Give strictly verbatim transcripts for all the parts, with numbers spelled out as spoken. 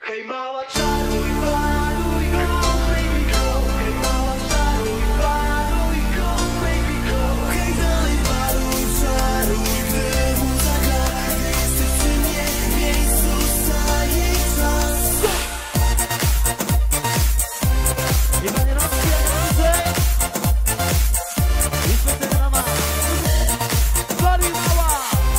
Hej mała, czaruj, waruj, go, baby, go. Hej mała, czaruj, waruj, go, baby, go. Hej dalej, waruj, czaruj, gdy muza gra. Gdy jesteś przy mnie, w miejscu staje czas. Chyba nie rozpija na dłużej. I specjalnie na mas. Waruj, mała.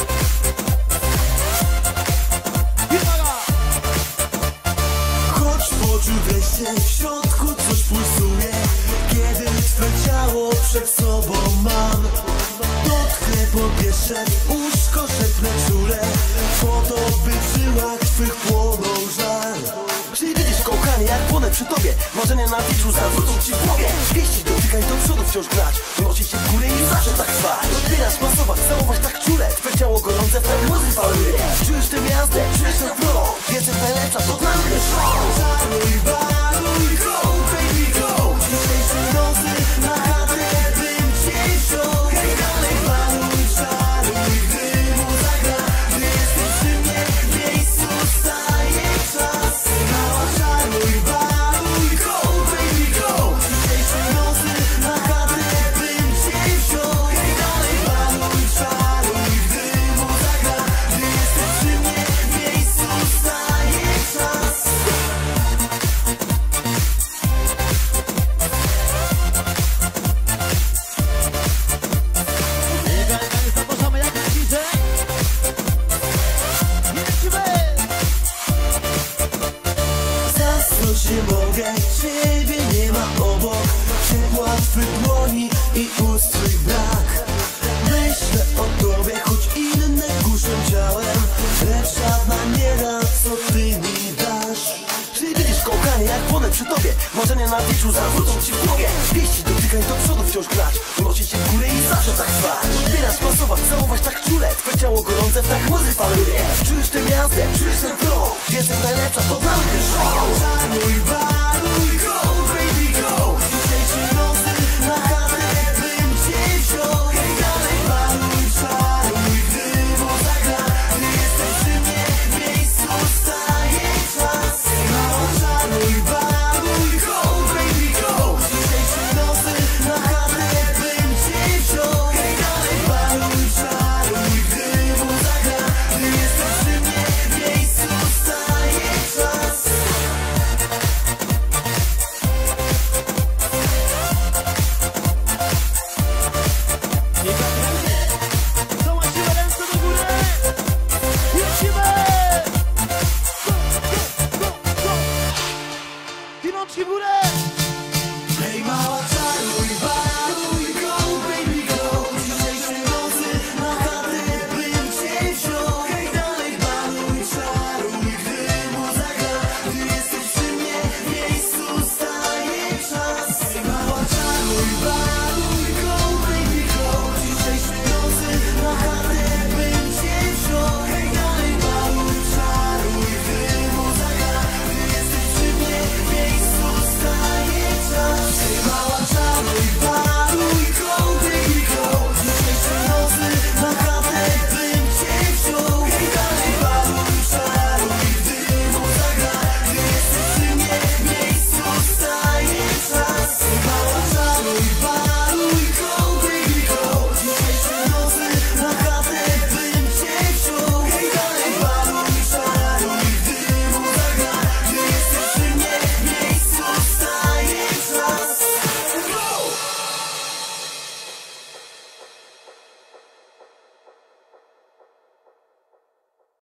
Czuję się w środku, coś pulsuje, kiedy twe ciało przed sobą mam. Dotknę powierzchnię, łóżko szepnę czule, po to by w żyłach twych płonął żar. Czyli widzisz kołkanie, jak płonę przy tobie, marzenia na wieczu zawrócą ci w głowie. Wieści dotykaj do przodu, wciąż grać, nosi się w górę i zawsze tak trwać. Odbierasz, masować, całować tak czule, twe ciało gorące, w tak muzy faluje. Czujesz tę miastę, czujesz ten flow, więcej najlepsza, to dla mnie show. Czaruj, waruj, go, baby, go. Dzisiejszej nocy na chatę bym cię wziął. Hej, dalej, waruj, czaruj, gdy muza gra. Gdy jesteś przy mnie, w miejscu staje czas. Mała, czaruj, waruj, go, baby, go. Dzisiejszej nocy na chatę bym cię wziął. Hej, dalej, waruj, czaruj, gdy muza gra. Gdy jesteś przy mnie, w miejscu staje czas. Zapraszamy jak widzę. Lecimy! Zasnąć nie mogę, ciebie nie ma obok. Ciepła twych dłoni i ust twych brak. Myślę o tobie, choć inne kuszą ciałem, lecz żadna nie da, co ty mi dasz. Czyli widzisz kołkanie, jak płonę przy tobie, marzenia na wieczu zawrócą ci w głowie. Wieści dotykaj do przodu, wciąż grać, nosi się w górę i zawsze tak trwać. Odbierasz, masować, całować tak czule, twe ciało gorące, w tak muzy faluje. Czujesz tę miastę, czujesz ten flow, jesteś najlepsza, to dla mnie show. Czaruj, waruj, go, baby, go. Dzisiejszej nocy na chatę bym cię wziął. Hej, dalej, waruj, czaruj, gdy muza gra. Gdy jesteś przy mnie, w miejscu staje czas. Mała, czaruj, waruj, go, baby, go. Dzisiejszej nocy na chatę bym cię wziął. Hej, dalej, waruj, czaruj, gdy muza gra. Gdy jesteś przy mnie, w miejscu staje czas. Nie gadajmy. Zobaczymy ręce do góry. Lecimy! Go, go, go, go. Rączki w górę.